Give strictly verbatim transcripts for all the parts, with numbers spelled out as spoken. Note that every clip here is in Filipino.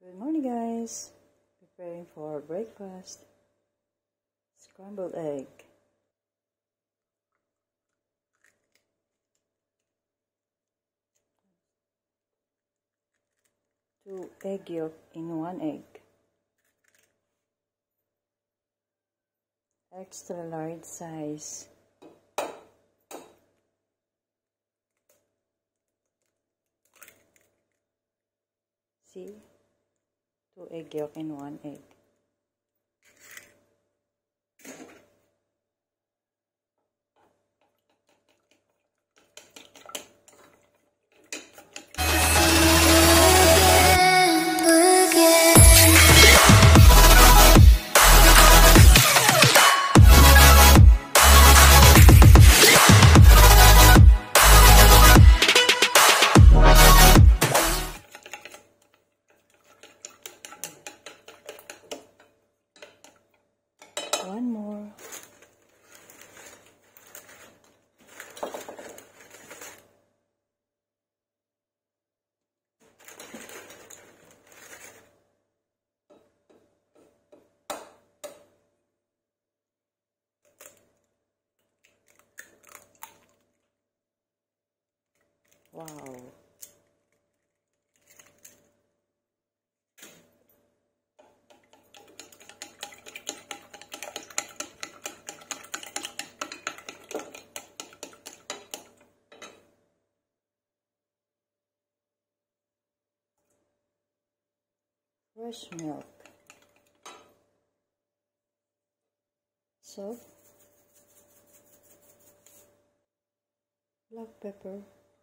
Good morning, guys. Preparing for breakfast. Scrambled egg. Two egg yolk in one egg. Extra large size. See? Two egg yolk in one egg. One more. Wow. Fresh milk, salt, black pepper,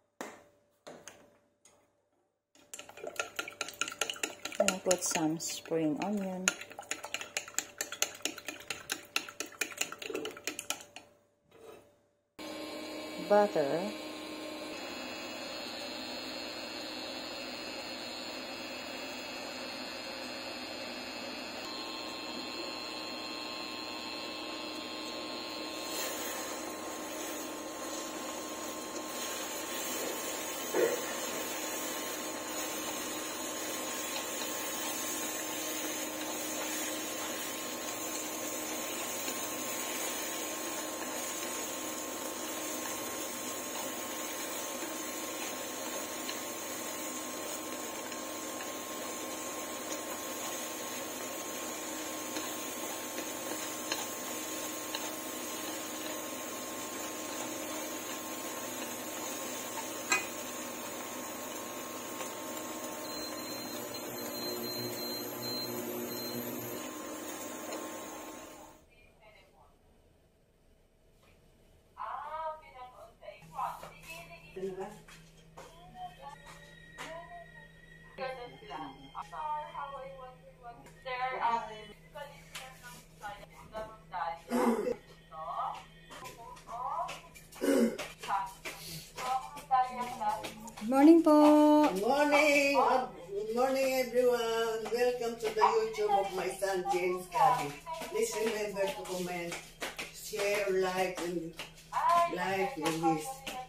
and I put some spring onion, butter, Good morning po. Good morning. Good morning everyone. Welcome to the YouTube of my son James Gaddi. Please remember to comment, share, like, and like and this.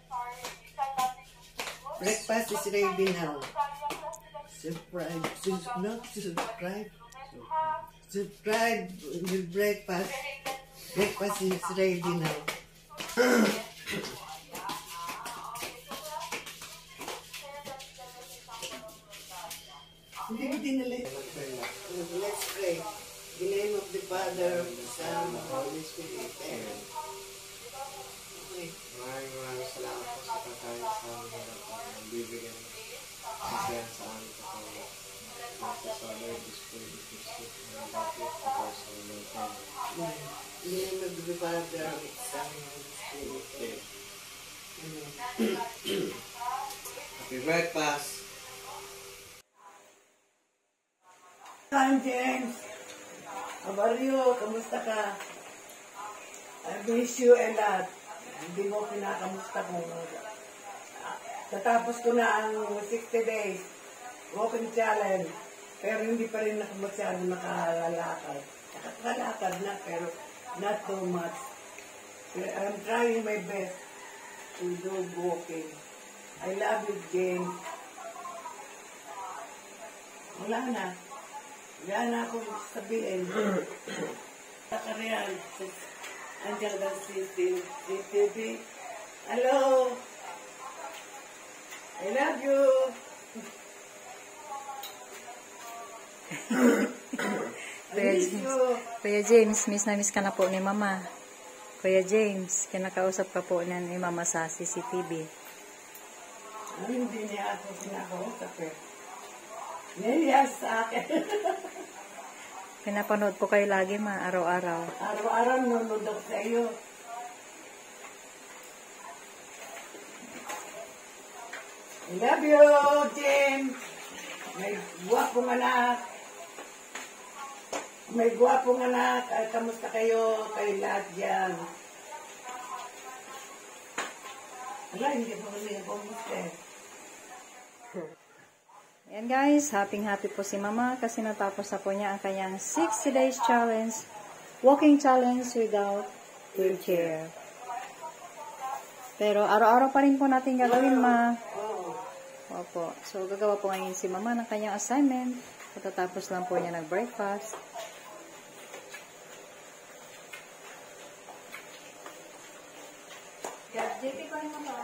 Breakfast is ready now. Subscribe. Sus not subscribe. Subscribe with breakfast. Breakfast is ready now. Let's pray. In the name of the Father, the Son, and the Holy Spirit. Amen. Maraming maraming salamat po sa pagkain sa amin na bibigyan kasiyahan sa aming katawan. Nato sa Lord, this food is received from the body of our soul, Lord. Amen. In the name of the Father, the Son, and the Holy Spirit. Amen. Happy breakfast! Hi, James. How are you? Kamusta ka? I miss you a lot. Hindi mo kinakamusta ko. Natapos ko na ang sixty days walking challenge. Pero hindi pa rin ako masyado nakalalakad. Nakakalakad na pero not too much. I'm trying my best to do walking. I love you, James. Wala na. Wala na akong sabihin. Takariyan. Andiyan lang si T V. Hello! I love you! Kuya James, Kuya James, miss na miss ka na po ni Mama. Kuya James, kinakausap ka po niya ni Mama sa C C T V. Ano, hindi niya ako kinakausap eh. Niya sa akin. Pinapanood po kayo lagi, Ma, araw-araw. Araw-araw nunod ako sa iyo. I love you, Jim. May guwapong anak. May guwapong anak. Ay, kamusta kayo? Kayo lahat dyan. Wala, hindi po kami homestead. Ayan guys, happy-happy po si Mama kasi natapos na po niya ang kanyang sixty days challenge, walking challenge without wheelchair. Pero araw-araw pa rin po natin gagawin, Ma. Opo. So, gagawa po ngayon si Mama ng kanyang assignment. Patatapos lang po niya nag-breakfast. J P ko rin mo ba?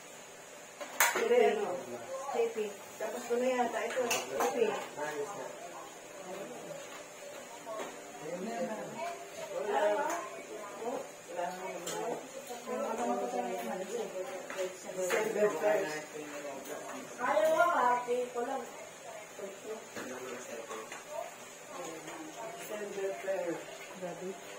J P. Tapos ko na yata ito. J P. Ayaw mo, ate. Ko lang. Grabe.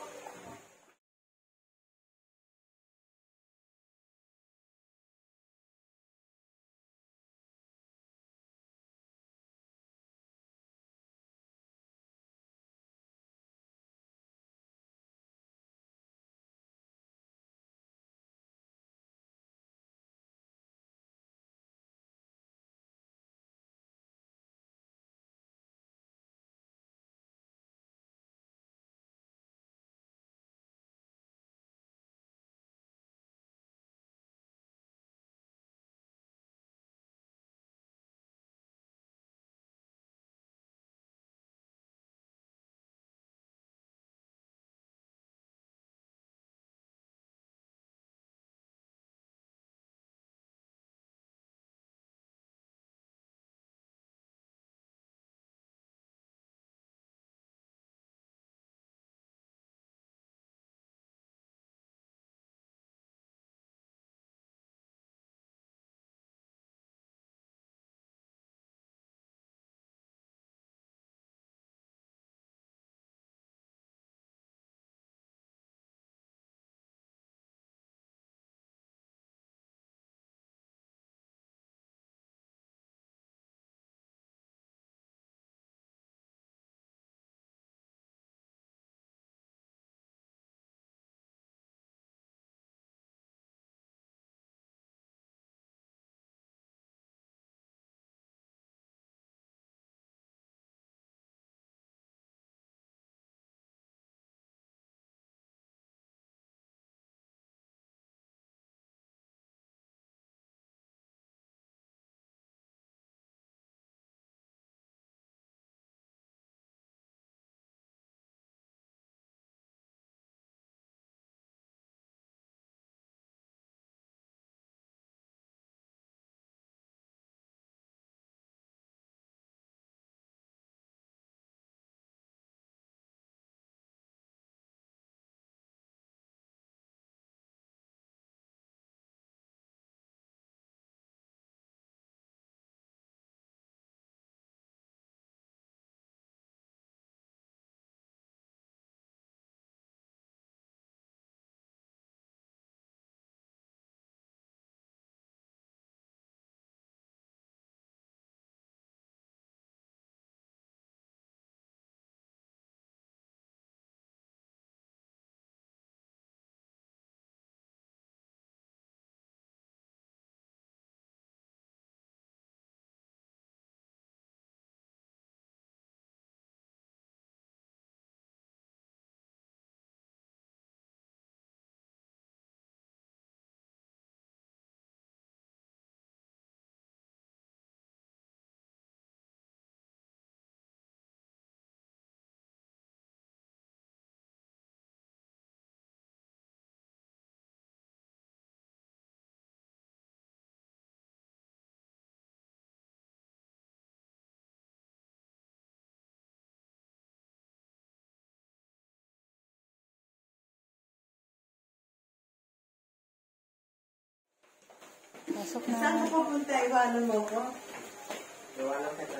Pasok Saan na. ka pupunta? Iwanan mo ko? Iwanan kita.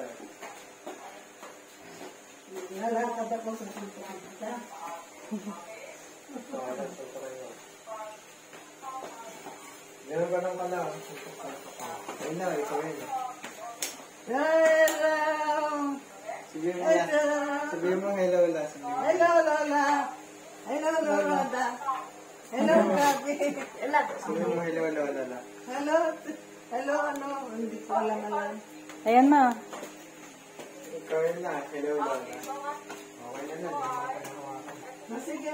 Nalakad ako sa pupunta. Iwanan kita kayo. Ganun ba nang kala? Ayun na, ikaw yun. Hello! Sabihin mo yan. Sabihin mo hello, Lola. Hello, Lola! Hello, Rhoda! Hello, Gabby! Sabihin mo hello, Lola. Hello! Hello, ano? Hindi ko alam alam. Ayan ma. Ikaw yun na, hello, Lola. Okay na na, hindi mo pa nahawakan. Ah, sige.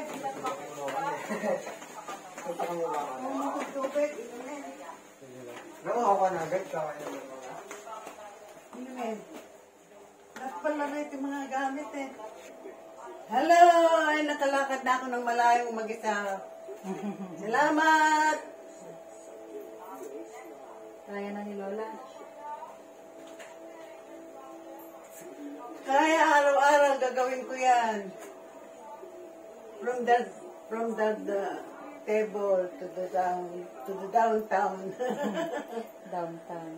Punta ka muna ka na. Tubig, inumin. Nakuha ka na agad, kakain naman mga. Inumin. Nakapala na ito mga gamit eh. Hello! Ay, nakalakad na ako ng malayong mag-isa. Salamat! Kaya na ni Lola. Kaya araw-araw gagawin ko yan. From the, from the, the table to the down, to the downtown. Downtown.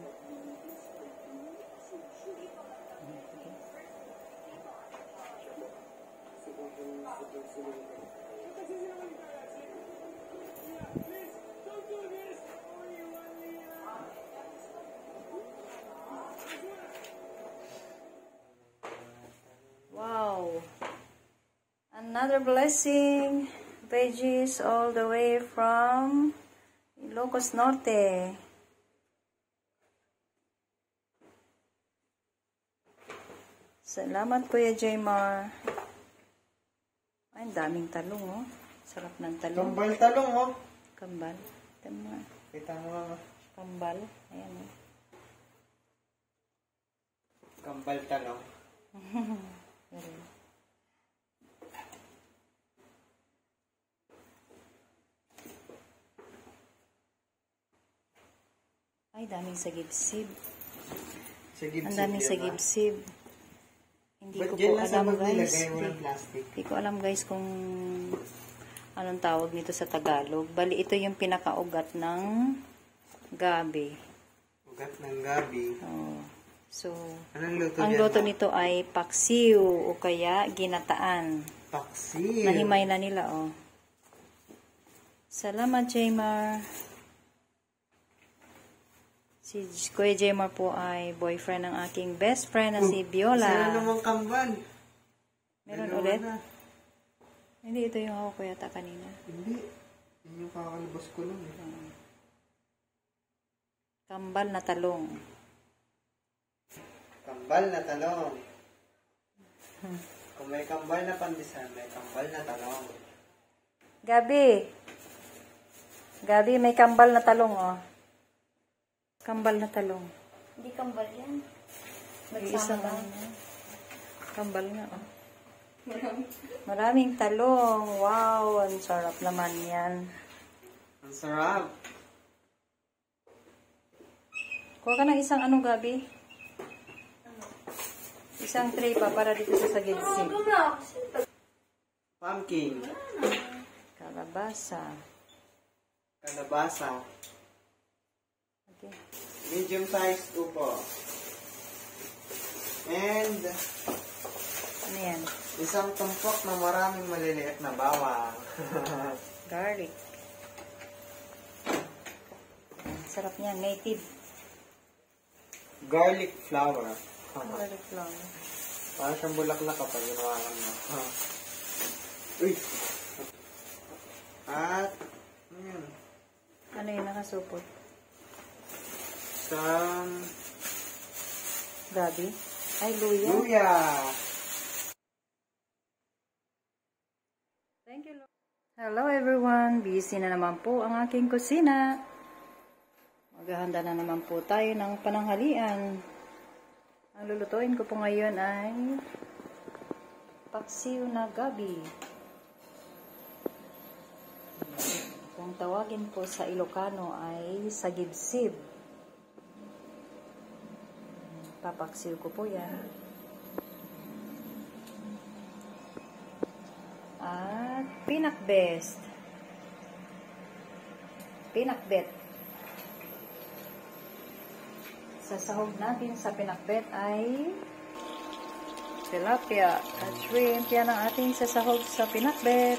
Wow. Another blessing. Veggies all the way from Ilocos Norte. Salamat Kuya Jaymar. Ay, ang daming talong oh. Sarap ng talong. Kambal talong, oh. Kambal. Tama. Kita mo nga. Kambal. Ayan oh. Kambal talong. Meron. Ay, daming sagibsib. Sagib-sib. Ang daming yan, sagibsib. Hindi Ba't ko dyan po lang sa alam bag guys. nilagay mo ng Hindi, plastic? hindi ko alam guys kung anong tawag nito sa Tagalog. Bali, ito yung pinakaugat ng gabi. Ugat ng gabi. Oh. So, Anong luto ang dyan? luto nito ay paksiw o kaya ginataan. Paksiw. Nahimay na nila, oh. Salamat, Jaymar. Si Kuya Jaymar po ay boyfriend ng aking best friend na si Viola. Sila namang kambal. Meron Dalawa ulit? na. Hindi, ito yung ako ko yata kanina. Hindi. Yun yung kakalabas ko lang eh. Kambal na talong. Kambal na talong. Kung may kambal na pandisan, may kambal na talong. Gabi. Gabi, may kambal na talong, oh. Kambal na talong. Hindi kambal yan. Isa Nagsama lang. lang. Kambal nga, oh. Marami. Maraming talong. Wow, ang sarap naman yan. Ang sarap. Kuha ka ng isang ano, Gabi? Isang tray pa para dito sa sagitsig. Pumpkin. Kalabasa. Kalabasa. Okay. Medium size upo. And Ano yan? isang tumpok na maraming maliliit na bawang. Garlic. Sarap niya. Native. Garlic flour. Garlic flour. Parang siyang bulaklak kapag ginawa ka mo. Uy! At, ano yun? Ano yun? Nakasupot. Some Gabi. Ay, luya. luya. Thank you, Lord. Hello everyone. Busy na naman po ang aking kusina. Maghahanda na naman po tayo ng pananghalian. Ang lulutuin ko po ngayon ay paksiw na gabi. Kung tawagin po sa Ilocano ay sagibsib. Papaksiw ko po yan. At pinakbest. Pinakbet. isasahog natin sa pinakbet ay tilapia at shrimp. Yan ang ating sasahog sa pinakbet.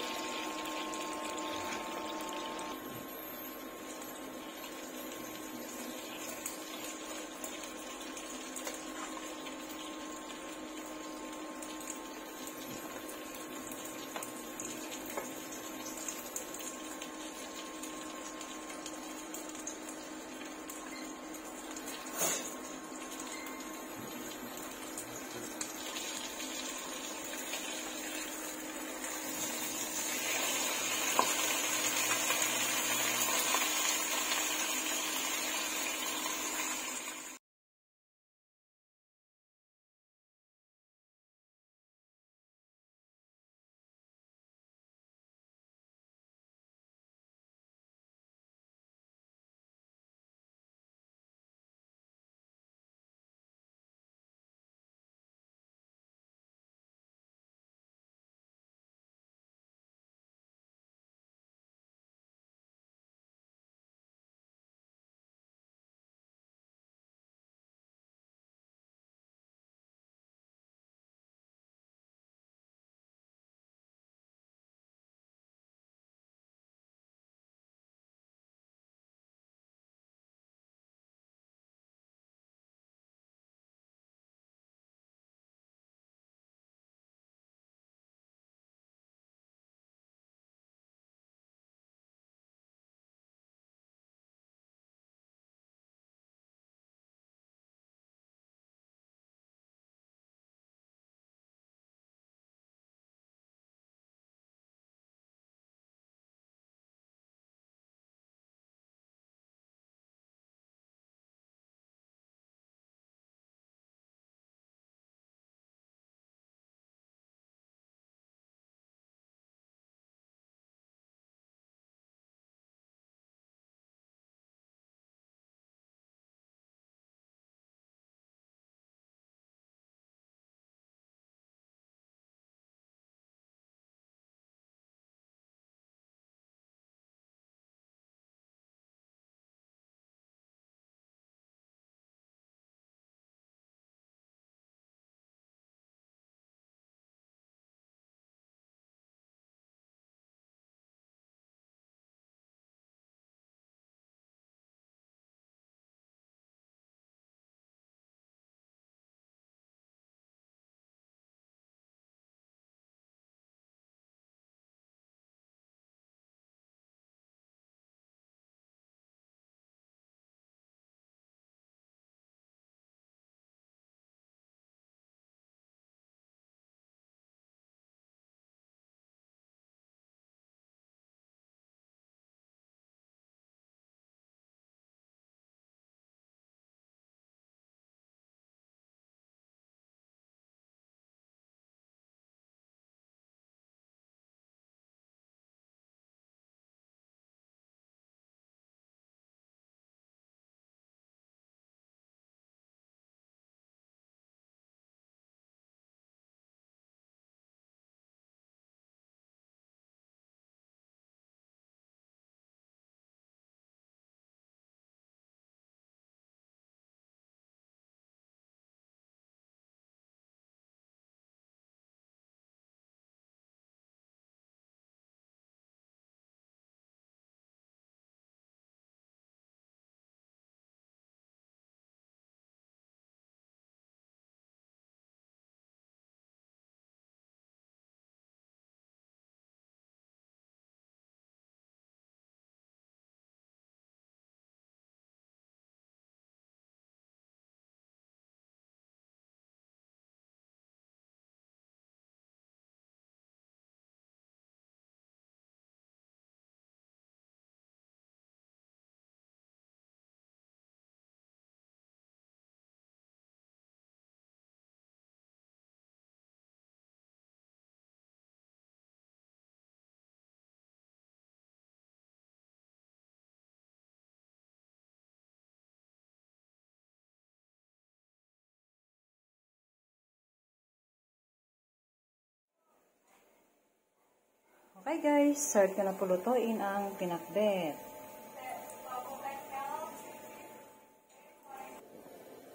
Okay guys, start ko na pulutuin ang pinakbet.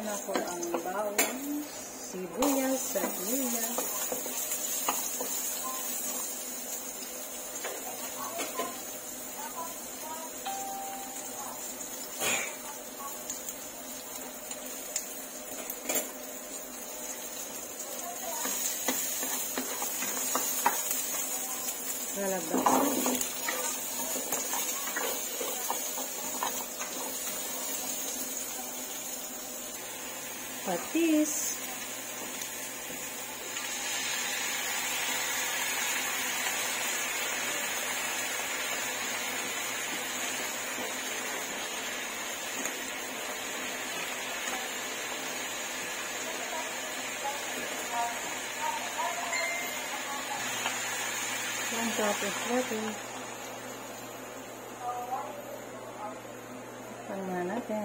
na po ang bawang, sibuyas, at luya. Lalabas. Patis. Yan, tapos natin. Pangma natin.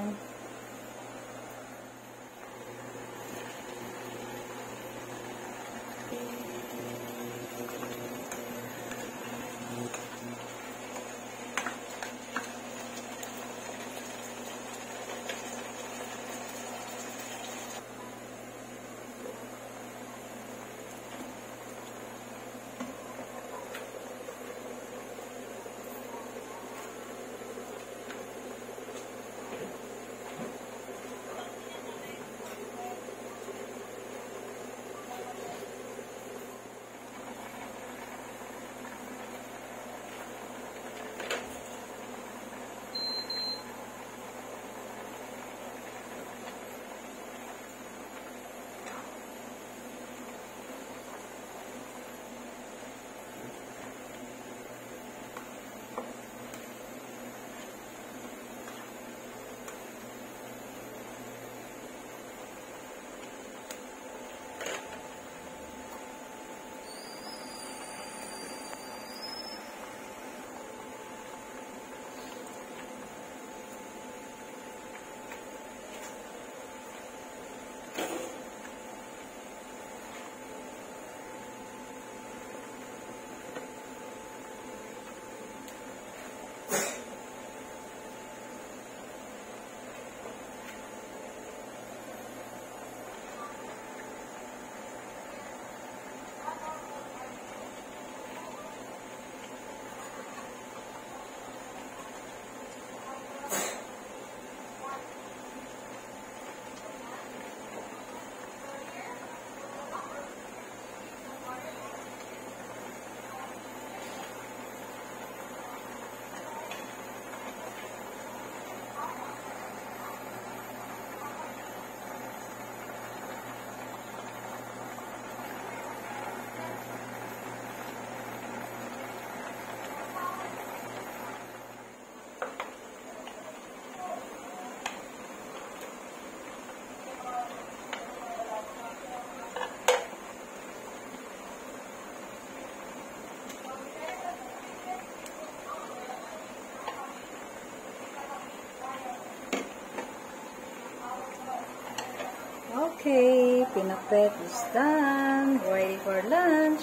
Okay, pinakbet is done. Ready for lunch.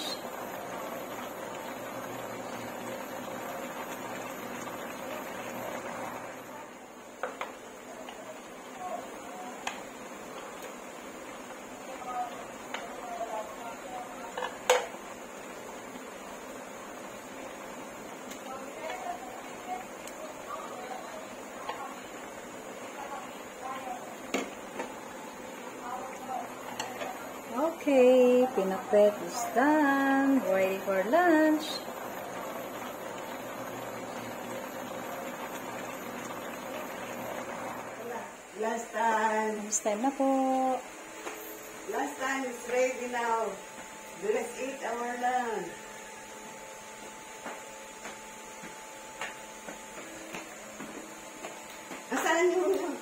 Okay, pinakbet is done. Ready for lunch. Last time. Last time na po. Last time is ready now. Let's eat our lunch. Asan yung...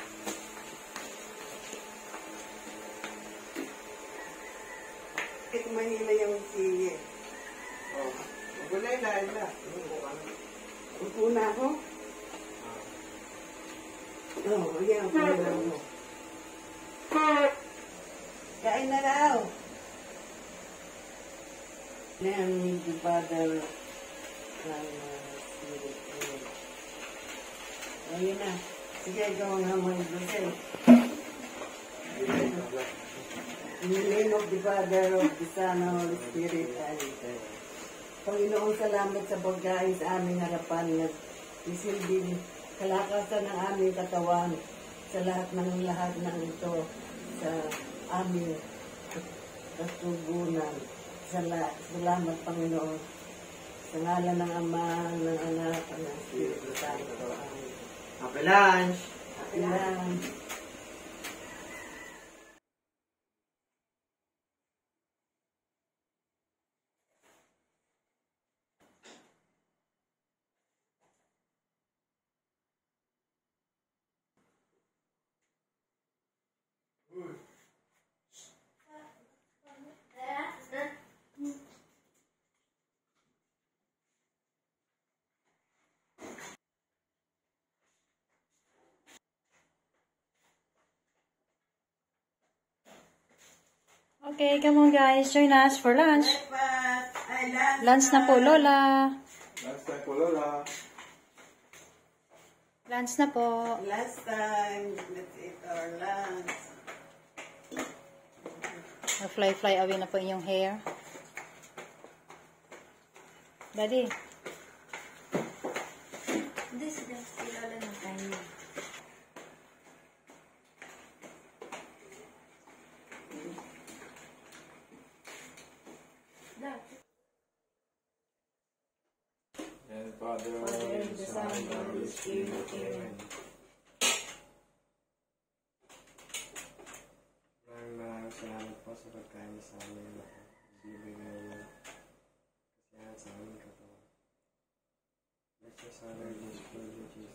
Kahit Manila yung siye. Oh, magulay na, na. Upo na ako. Oh, yan, upo na mo. Kain na daw. Yan, the father. Ayun na. Sige, ikaw nga mo yung In the name of the Father, of the Son, and Holy Spirit, Amen. Panginoong, salamat sa pagkain sa aming harapan at isilbing kalakasan ng aming katawan sa lahat ng lahat ng ito sa aming kasugunan. Sala, salamat, Panginoon. Sa ngalan ng Ama, ng Anak, at ng Espiritu Santo. Amen. Happy lunch! Happy lunch! Okay, come on guys, join us for lunch. Breakfast! Ay, lunch! Lunch na po, Lola. Last time po, Lola. Lunch na po. Last time, let's eat our lunch. Fly fly away na po inyong hair. Daddy. This is the Lola ng time. And Father, the Son, and the Holy Spirit. Amen. Maraming maraming salamat po sa pagkain sa amin na bibigay niyo kasiyahan sa aming katawan. Bless the Son, and the Spirit, which is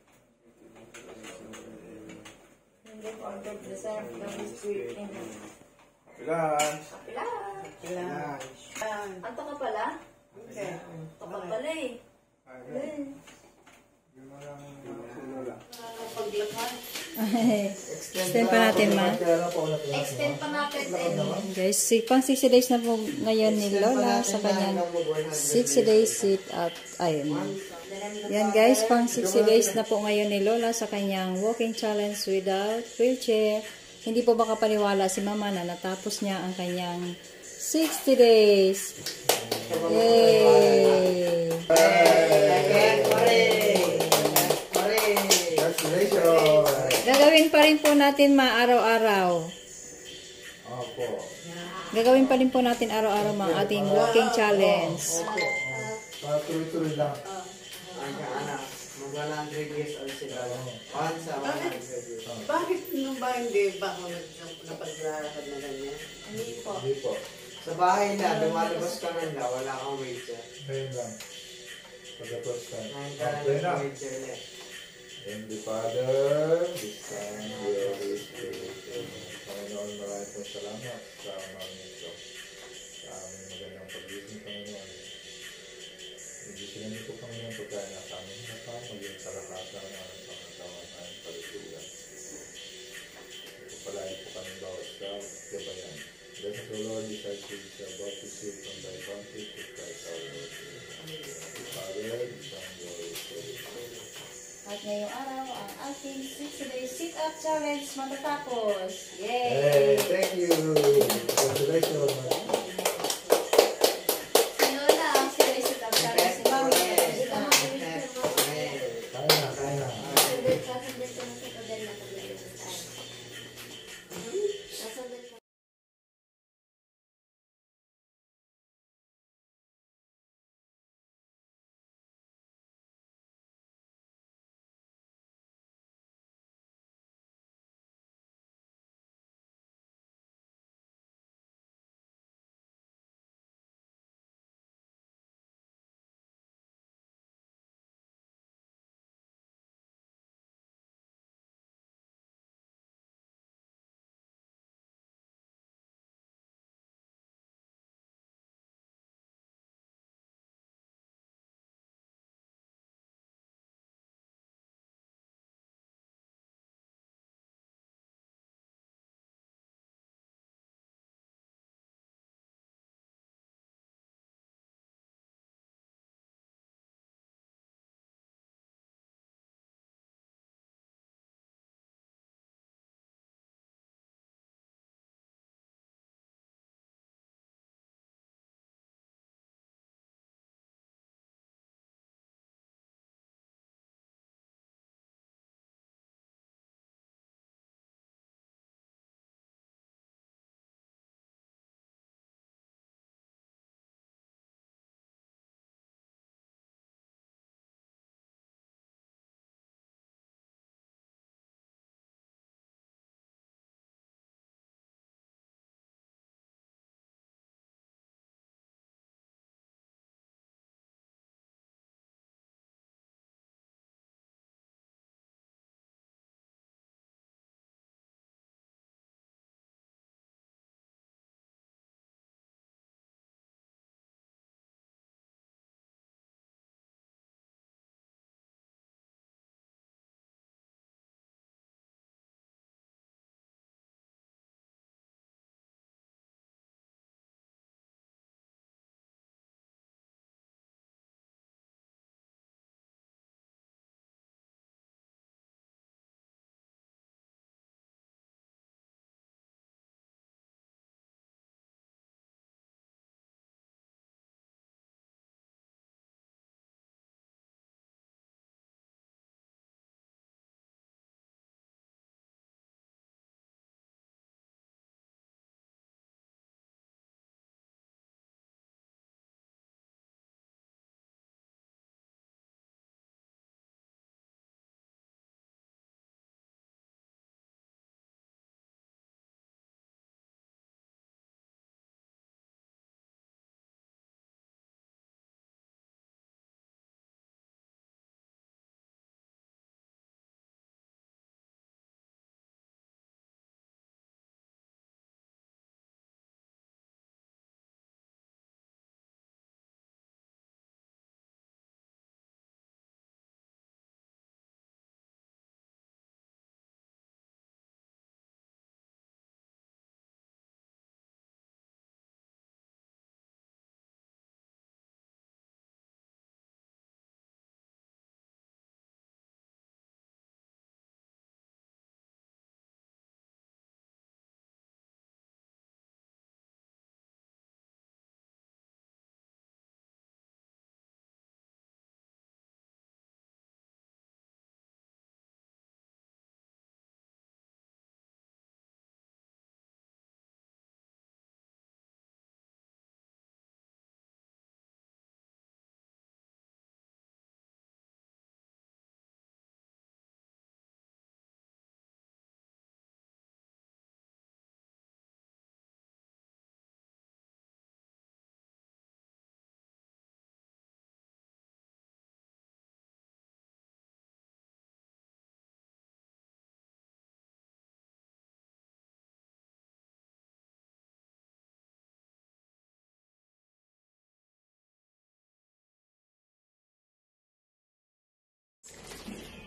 And then on top the Son of the Holy Spirit. Amen. Happy lunch! Kapila. Lunch! Anto ka pala? Okay. Anto ka pala eh. Ayun. Yung mga Lola. Extend pa natin, ma. Extend pa natin sa inyo. Guys, si, pang sixty days na po ngayon ni Lola sa kanyang sixty days sit up. Ayun. Yan guys, pang sixty days na po ngayon ni Lola sa kanyang walking challenge without wheelchair. Hindi po baka paniwala si Mama na natapos niya ang kanyang sixty days. Yay! Gagawin pa rin po natin ma araw-araw. Opo. Gagawin pa rin po natin araw-araw mga ating walking challenge. Para tuloy-tuloy lang. Ang anak, mag-one hundred years old sila. Once a one hundred years old. Bakit nung ba hindi ba ako nag- napaglalakad na ganyan? Hindi po. Hindi po. Sa bahay na, lumalabas ka na, wala kang wheelchair. Ngayon lang. Pagkatapos ka. Ngayon ka na Okay na. ng wheelchair ulit. In the Father, the Son, the Holy Spirit. Panginoon, maraming pong salamat sa aming ito. Sa aming magandang pag-ibig, Panginoon. Ibigyan niyo po, Panginoon, pagkain na sa aming harapan, maging kalakasan ng aming pangatawan at kalusugan. Ipapalagi po kami bawat sa gabayan. Bless us, O Lord, besides you, we shall about to see from thy bounty to Christ our Lord. The Father, the Son, the Holy Spirit. At ngayong araw, ang ating sixty days sit-up challenge matatapos. Hey, Yay! thank you. Congratulations. Si Lola, ang sixty days sit-up challenge. Si Mami, Kaya na, kaya na. Sasundan ka na sa pagdala na pagdala.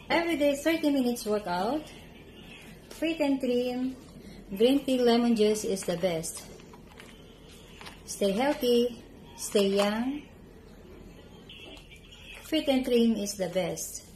Every day, thirty minutes workout. Fit and trim. Green tea lemon juice is the best. Stay healthy. Stay young. Fit and trim is the best.